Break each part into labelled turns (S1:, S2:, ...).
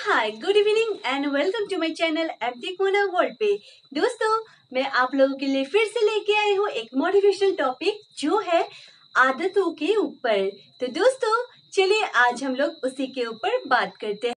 S1: Hi, good evening and welcome to my channel MT Mona world पे। दोस्तों, मैं आप लोगों के लिए फिर से लेके आई हूँ एक मोटिवेशनल टॉपिक जो है आदतों के ऊपर। तो दोस्तों, चलिए आज हम लोग उसी के ऊपर बात करते हैं।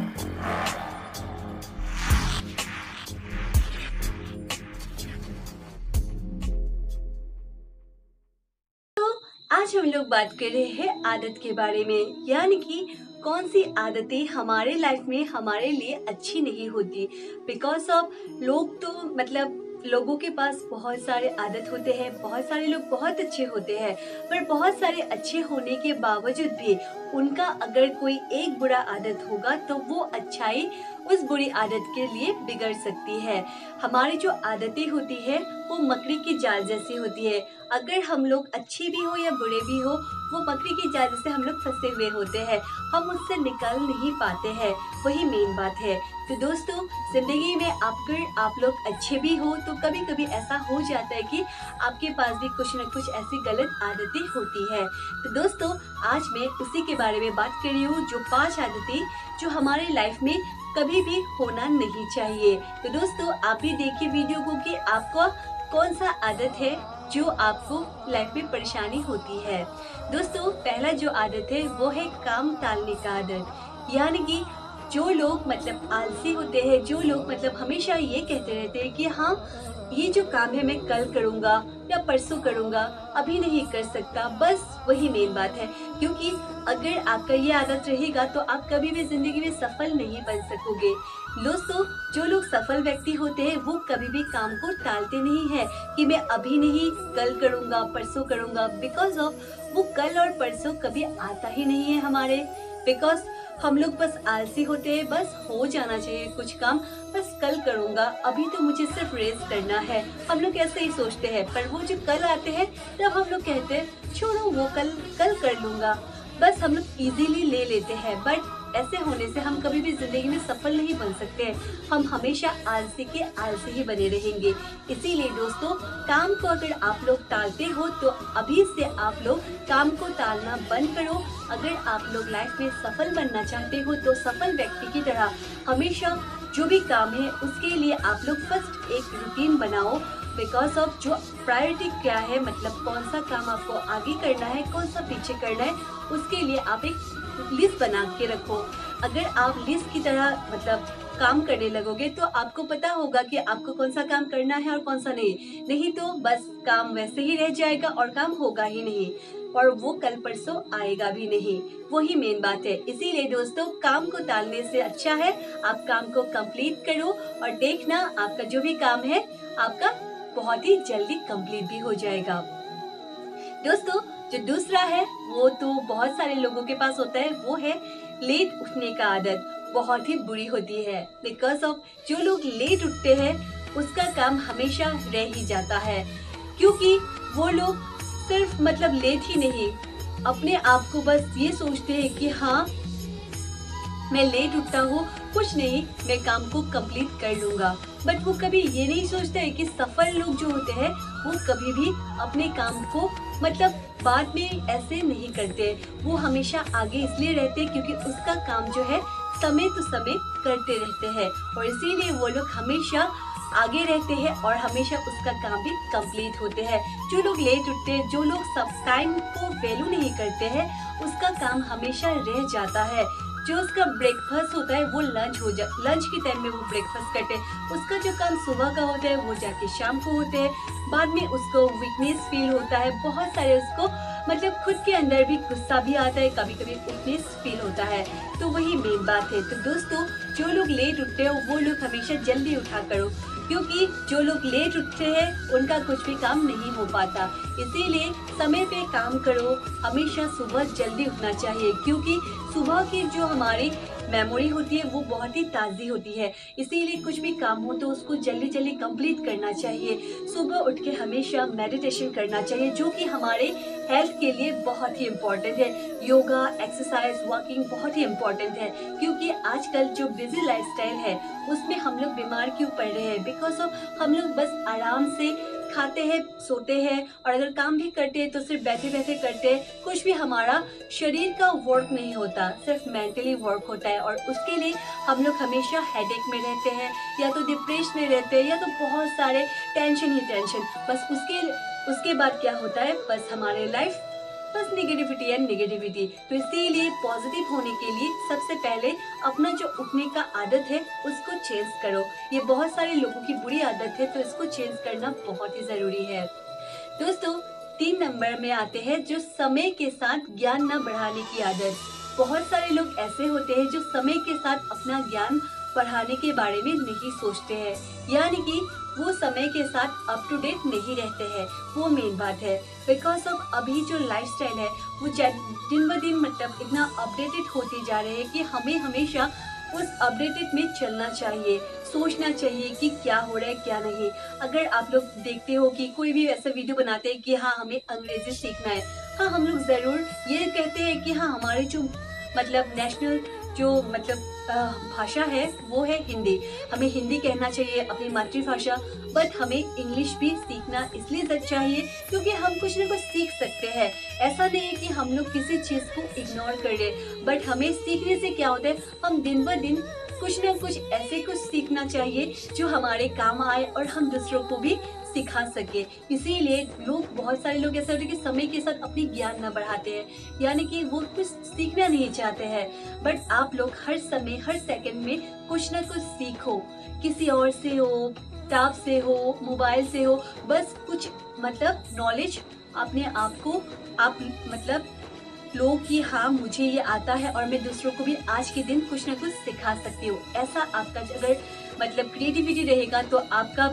S1: आज हम लोग बात कर रहे हैं आदत के बारे में, यानी कि कौन सी आदतें हमारे लाइफ में हमारे लिए अच्छी नहीं होती। बिकॉज ऑफ लोग तो लोगों के पास बहुत सारे आदत होते हैं, बहुत सारे लोग बहुत अच्छे होते हैं, पर बहुत सारे अच्छे होने के बावजूद भी उनका अगर कोई एक बुरा आदत होगा तो वो अच्छाई उस बुरी आदत के लिए बिगड़ सकती है। हमारी जो आदतें होती है वो मकड़ी की जाल जैसी होती है। अगर हम लोग अच्छे भी हो या बुरे भी हो, वो मकड़ी की जाल से हम लोग फंसे हुए होते हैं, हम उससे निकल नहीं पाते हैं। वही मेन बात है। तो दोस्तों, जिंदगी में अगर आप लोग अच्छे भी हो तो कभी कभी ऐसा हो जाता है कि आपके पास भी कुछ न कुछ ऐसी गलत आदतें होती है। तो दोस्तों, आज मैं उसी के बारे में बात कर रही हूँ, जो 5 आदतें जो हमारे लाइफ में कभी भी होना नहीं चाहिए। तो दोस्तों, आप भी देखिए वीडियो को कि आपको कौन सा आदत है जो आपको लाइफ में परेशानी होती है। दोस्तों, पहला जो आदत है वो है काम टालने का आदत। यानी कि जो लोग आलसी होते हैं, जो लोग हमेशा ये कहते रहते हैं कि हाँ, ये जो काम है मैं कल करूँगा या परसों करूँगा, अभी नहीं कर सकता। बस वही मेन बात है, क्योंकि अगर आपका ये आदत रहेगा तो आप कभी भी जिंदगी में सफल नहीं बन सकोगे। दोस्तों, जो लोग सफल व्यक्ति होते हैं वो कभी भी काम को टालते नहीं है कि मैं अभी नहीं, कल करूँगा, परसों करूँगा। बिकॉज ऑफ वो कल और परसों कभी आता ही नहीं है हमारे। बिकॉज हम लोग बस आलसी होते हैं, बस हो जाना चाहिए कुछ काम, बस कल करूँगा, अभी तो मुझे सिर्फ रेस्ट करना है। हम लोग ऐसे ही सोचते हैं, पर वो जो कल आते हैं तब हम लोग कहते हैं छोड़ो, वो कल कर लूँगा। बस हम लोग इजीली ले लेते हैं, बट ऐसे होने से हम कभी भी जिंदगी में सफल नहीं बन सकते हैं। हम हमेशा आलसी के आलसी ही बने रहेंगे। इसीलिए दोस्तों, काम को अगर आप लोग टालते हो तो अभी से आप लोग काम को टालना बंद करो। अगर आप लोग लाइफ में सफल बनना चाहते हो तो सफल व्यक्ति की तरह हमेशा जो भी काम है उसके लिए आप लोग फर्स्ट एक रूटीन बनाओ। बिकॉज ऑफ जो प्रायोरिटी क्या है, कौन सा काम आपको आगे करना है, कौन सा पीछे करना है, उसके लिए आप एक लिस्ट बना के रखो। अगर आप लिस्ट की तरह काम करने लगोगे तो आपको पता होगा कि आपको कौन सा काम करना है और कौन सा नहीं तो बस काम वैसे ही रह जाएगा और काम होगा ही नहीं, और वो कल परसों आएगा भी नहीं। वही मेन बात है। इसीलिए दोस्तों, काम को टालने से अच्छा है आप काम को कंप्लीट करो, और देखना आपका जो भी काम है आपका बहुत ही जल्दी कंप्लीट भी हो जाएगा। दोस्तों, जो दूसरा है वो तो बहुत सारे लोगों के पास होता है, वो है लेट उठने का आदत। बहुत ही बुरी होती है। बिकॉज ऑफ जो लोग लेट उठते हैं उसका काम हमेशा रह ही जाता है, क्योंकि वो लोग सिर्फ लेट ही नहीं, अपने आप को बस ये सोचते हैं कि हाँ, मैं लेट उठता हूँ, कुछ नहीं, मैं काम को कंप्लीट कर लूंगा। बट वो कभी ये नहीं सोचते है कि सफल लोग जो होते हैं वो कभी भी अपने काम को बाद में ऐसे नहीं करते। वो हमेशा आगे इसलिए रहते हैं क्योंकि उसका काम जो है समय तो समय करते रहते हैं, और इसीलिए वो लोग हमेशा आगे रहते हैं और हमेशा उसका काम भी कंप्लीट होते हैं। जो लोग लेट उठते हैं, जो लोग सब टाइम को वैल्यू नहीं करते हैं, उसका काम हमेशा रह जाता है। जो उसका ब्रेकफास्ट होता है वो लंच के टाइम में वो ब्रेकफास्ट करते हैं। उसका जो काम सुबह का होता है वो जाके शाम को होते हैं। बाद में उसको वीकनेस फील होता है, बहुत सारे उसको खुद के अंदर भी गुस्सा भी आता है, कभी कभी वीकनेस फील होता है। तो वही मेन बात है। तो दोस्तों, जो लोग लेट उठते हैं वो लोग हमेशा जल्दी उठा करो, क्योंकि जो लोग लेट उठते हैं उनका कुछ भी काम नहीं हो पाता। इसीलिए समय पे काम करो, हमेशा सुबह जल्दी उठना चाहिए, क्योंकि सुबह की जो हमारी मेमोरी होती है वो बहुत ही ताज़ी होती है। इसीलिए कुछ भी काम हो तो उसको जल्दी जल्दी कंप्लीट करना चाहिए। सुबह उठ के हमेशा मेडिटेशन करना चाहिए, जो कि हमारे हेल्थ के लिए बहुत ही इम्पोर्टेंट है। योगा, एक्सरसाइज, वॉकिंग बहुत ही इम्पोर्टेंट है, क्योंकि आजकल जो बिजी लाइफस्टाइल है उसमें हम लोग बीमार क्यों पड़ रहे हैं। बिकॉज ऑफ हम लोग बस आराम से खाते हैं, सोते हैं, और अगर काम भी करते हैं तो सिर्फ बैठे बैठे करते हैं। कुछ भी हमारा शरीर का वर्क नहीं होता, सिर्फ मेंटली वर्क होता है। और उसके लिए हम लोग हमेशा हेडेक में रहते हैं, या तो डिप्रेशन में रहते हैं, या तो बहुत सारे टेंशन ही टेंशन। बस उसके बाद क्या होता है, बस हमारे लाइफ बस निगेटिविटी एंड निगेटिविटी। तो इसीलिए पॉजिटिव होने के लिए सबसे पहले अपना जो उठने का आदत है उसको चेंज करो। ये बहुत सारे लोगों की बुरी आदत है, तो इसको चेंज करना बहुत ही जरूरी है। दोस्तों 3 नंबर में आते हैं जो समय के साथ ज्ञान न बढ़ाने की आदत। बहुत सारे लोग ऐसे होते हैं जो समय के साथ अपना ज्ञान बढ़ाने के बारे में नहीं सोचते हैं, यानी कि वो समय के साथ अप टू डेट नहीं रहते हैं। वो मेन बात है, बिकॉज ऑफ अभी जो लाइफस्टाइल है वो दिन ब दिन मतलब इतना अपडेटेड होते जा रहे हैं कि हमें हमेशा उस अपडेटेड में चलना चाहिए, सोचना चाहिए कि क्या हो रहा है क्या नहीं। अगर आप लोग देखते हो कि कोई भी ऐसा वीडियो बनाते हैं कि हाँ हमें अंग्रेजी सीखना है, हाँ हम लोग जरूर ये कहते हैं कि हाँ हमारे जो मतलब नेशनल जो मतलब भाषा है वो है हिंदी, हमें हिंदी कहना चाहिए अपनी मातृभाषा। बट हमें इंग्लिश भी सीखना इसलिए चाहिए क्योंकि हम कुछ ना कुछ सीख सकते हैं। ऐसा नहीं है कि हम लोग किसी चीज को इग्नोर कर रहे, बट हमें सीखने से क्या होता है, हम दिन ब दिन कुछ ना कुछ ऐसे कुछ सीखना चाहिए जो हमारे काम आए और हम दूसरों को भी सिखा सके। इसीलिए बहुत सारे लोग ऐसे होते हैं कि समय के साथ अपनी ज्ञान न बढ़ाते हैं, यानी कि वो कुछ सीखना नहीं चाहते हैं। बट आप लोग हर समय हर सेकंड में कुछ ना कुछ सीखो, किसी और से हो, किताब से हो, मोबाइल से हो, बस कुछ मतलब नॉलेज अपने आप को आप मतलब लो कि हाँ मुझे ये आता है और मैं दूसरों को भी आज के दिन कुछ ना कुछ सिखा सकती हूँ। ऐसा आपका अगर मतलब क्रिएटिविटी रहेगा तो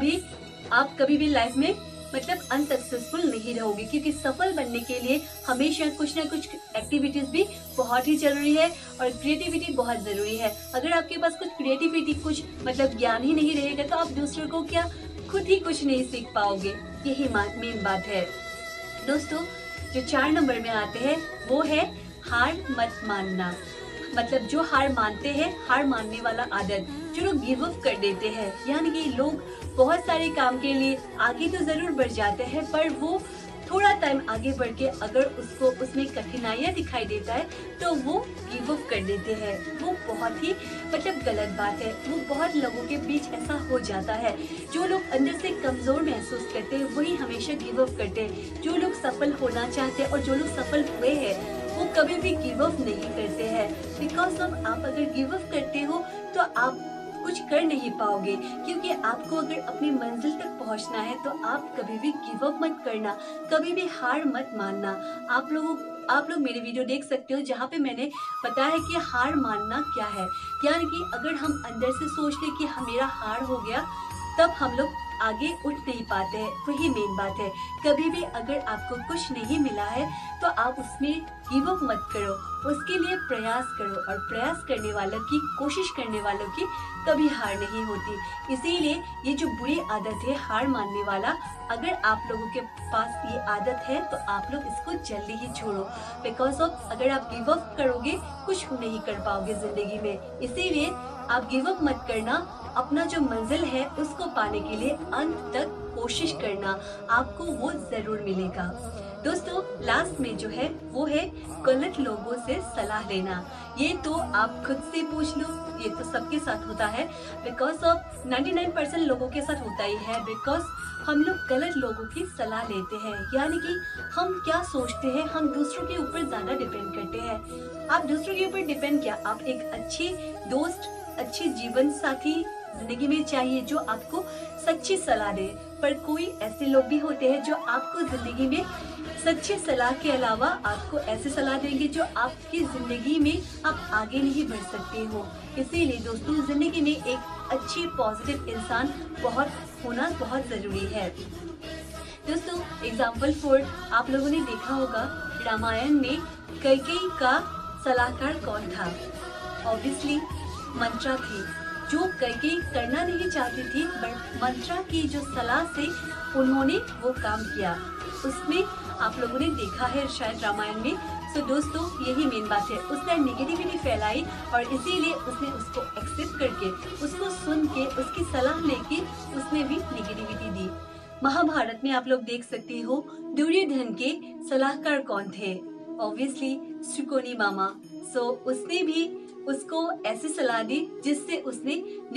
S1: आप कभी भी लाइफ में मतलब अनसक्सेसफुल नहीं रहोगे, क्योंकि सफल बनने के लिए हमेशा कुछ ना कुछ एक्टिविटीज भी बहुत ही जरूरी है और क्रिएटिविटी बहुत जरूरी है। अगर आपके पास कुछ क्रिएटिविटी कुछ मतलब ज्ञान ही नहीं रहेगा तो आप दूसरों को क्या खुद ही कुछ नहीं सीख पाओगे। यही मेन बात है। दोस्तों जो 4 नंबर में आते हैं वो है हार मत मानना। मतलब जो हार मानते हैं, हार मानने वाला आदत, जो लोग गिव अप कर देते हैं, यानी कि लोग बहुत सारे काम के लिए आगे तो जरूर बढ़ जाते हैं पर वो थोड़ा टाइम आगे बढ़ के अगर उसमें कठिनाइयां दिखाई देता है तो वो गिव अप कर देते हैं। वो बहुत ही मतलब गलत बात है। वो बहुत लोगों के बीच ऐसा हो जाता है। जो लोग अंदर से कमजोर महसूस करते हैं वही हमेशा गिव अप करते हैं। जो लोग सफल होना चाहते हैं और जो लोग सफल हुए हैं वो कभी भी गिव अप नहीं करते हैं। बिकॉज ऑफ आप अगर गिव अप करते हो तो आप कुछ कर नहीं पाओगे, क्योंकि आपको अगर अपनी मंजिल तक पहुंचना है तो आप कभी भी गिव अप मत करना, कभी भी हार मत मानना। आप लोग मेरे वीडियो देख सकते हो जहाँ पे मैंने बताया है कि हार मानना क्या है। यानी कि अगर हम अंदर से सोच ले कि मेरा हार हो गया तब हम लोग आगे उठ नहीं पाते हैं। वही मेन बात है। कभी भी अगर आपको कुछ नहीं मिला है तो आप उसमें गिव अप मत करो, उसके लिए प्रयास करो। और प्रयास करने वालों की, कोशिश करने वालों की कभी हार नहीं होती। इसीलिए ये जो बुरी आदत है हार मानने वाला, अगर आप लोगों के पास ये आदत है तो आप लोग इसको जल्दी ही छोड़ो। बिकॉज ऑफ अगर आप गिव अप करोगे कुछ नहीं कर पाओगे जिंदगी में। इसीलिए आप गिव अप मत करना। अपना जो मंजिल है उसको पाने के लिए अंत तक कोशिश करना, आपको वो जरूर मिलेगा। दोस्तों लास्ट में जो है वो है गलत लोगों से सलाह लेना। ये तो आप खुद से पूछ लो, ये तो सबके साथ होता है। बिकॉज ऑफ 99% लोगों के साथ होता ही है। बिकॉज हम लोग गलत लोगों की सलाह लेते हैं, यानी कि हम क्या सोचते हैं, हम दूसरों के ऊपर ज्यादा डिपेंड करते हैं। आप दूसरों के ऊपर डिपेंड क्या, आप एक अच्छी दोस्त, अच्छे जीवन साथी जिंदगी में चाहिए जो आपको सच्ची सलाह दे। पर कोई ऐसे लोग भी होते हैं जो आपको जिंदगी में सच्ची सलाह के अलावा आपको ऐसे सलाह देंगे जो आपकी जिंदगी में आप आगे नहीं बढ़ सकते हो। इसीलिए दोस्तों जिंदगी में एक अच्छी पॉजिटिव इंसान होना बहुत जरूरी है। दोस्तों एग्जाम्पल फॉर आप लोगों ने देखा होगा रामायण में कैकेयी का सलाहकार कौन था? ऑब्वियसली मंत्रा थी, जो कैकेयी करना नहीं चाहती थी, बट मंत्रा की जो सलाह से उन्होंने वो काम किया। उसमें आप लोगों ने देखा है शायद रामायण में। सो दोस्तों यही मेन बात है, उसने नेगेटिविटी फैलाई और इसीलिए उसने उसको एक्सेप्ट करके, उसको सुन के, उसकी सलाह लेके उसने भी नेगेटिविटी दी। महाभारत में आप लोग देख सकते हो दुर्योधन के सलाहकार कौन थे? ऑब्वियसली शकुनी मामा। सो उसने भी उसको ऐसी सलाह दी जिससे उसने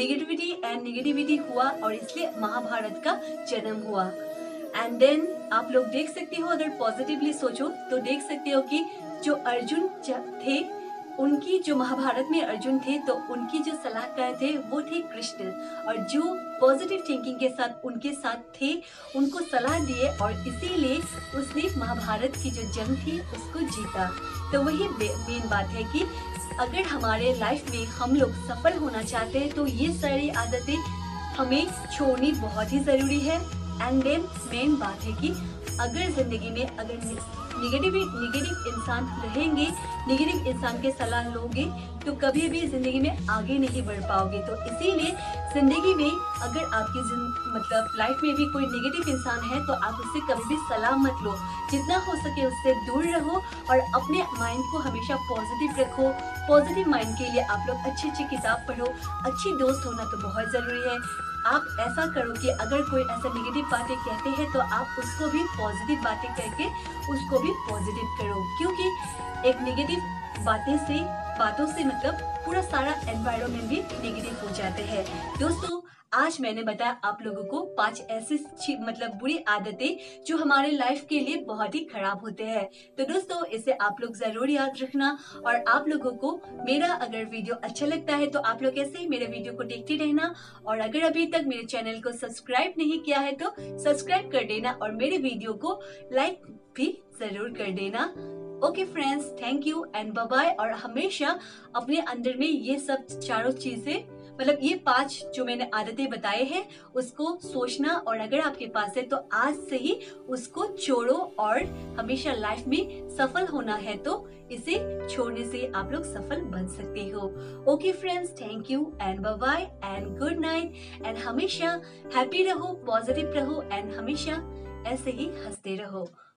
S1: नेगेटिविटी हुआ और इसलिए महाभारत का जन्म हुआ। एंड देन आप लोग देख सकते हो, अगर पॉजिटिवली सोचो तो देख सकते हो कि जो अर्जुन थे, उनकी जो महाभारत में अर्जुन थे तो उनकी जो सलाहकार थे वो थे कृष्ण, और जो पॉजिटिव थिंकिंग के साथ उनके साथ थे उनको सलाह दिए और इसीलिए उसने महाभारत की जो जंग थी उसको जीता। तो वही मेन बात है कि अगर हमारे लाइफ में हम लोग सफल होना चाहते हैं तो ये सारी आदतें हमें छोड़नी बहुत ही जरूरी है। एंड देन मेन बात है कि अगर जिंदगी में अगर निगेटिव इंसान रहेंगे, निगेटिव इंसान के सलाह लोगे तो कभी भी जिंदगी में आगे नहीं बढ़ पाओगे। तो इसीलिए जिंदगी में अगर आपकी मतलब लाइफ में भी कोई निगेटिव इंसान है तो आप उससे कभी भी सलाह मत लो, जितना हो सके उससे दूर रहो और अपने माइंड को हमेशा पॉजिटिव रखो। पॉजिटिव माइंड के लिए आप लोग अच्छी किताब पढ़ो, अच्छी दोस्त होना तो बहुत जरूरी है। आप ऐसा करो कि अगर कोई ऐसा नेगेटिव बातें कहते हैं तो आप उसको भी पॉजिटिव बातें करके उसको भी पॉजिटिव करो, क्योंकि एक नेगेटिव बातों से मतलब पूरा सारा एनवायरनमेंट भी नेगेटिव हो जाते हैं। दोस्तों, आज मैंने बताया आप लोगों को 5 ऐसी मतलब बुरी आदतें जो हमारे लाइफ के लिए बहुत ही खराब होते हैं। तो दोस्तों, इसे आप लोग जरूर याद रखना और आप लोगों को मेरा अगर वीडियो अच्छा लगता है तो आप लोग ऐसे ही मेरे वीडियो को देखते रहना, और अगर अभी तक मेरे चैनल को सब्सक्राइब नहीं किया है तो सब्सक्राइब कर देना और मेरे वीडियो को लाइक भी जरूर कर देना। Okay friends, thank you and bye bye. और हमेशा अपने अंदर में ये सब चारों चीजें मतलब ये 5 जो मैंने आदतें बताए हैं उसको सोचना, और अगर आपके पास है तो आज से ही उसको छोड़ो और हमेशा लाइफ में सफल होना है तो इसे छोड़ने से आप लोग सफल बन सकते हो। Okay friends, thank you and bye bye and good night. And हमेशा हैप्पी रहो, पॉजिटिव रहो एंड हमेशा ऐसे ही हंसते रहो।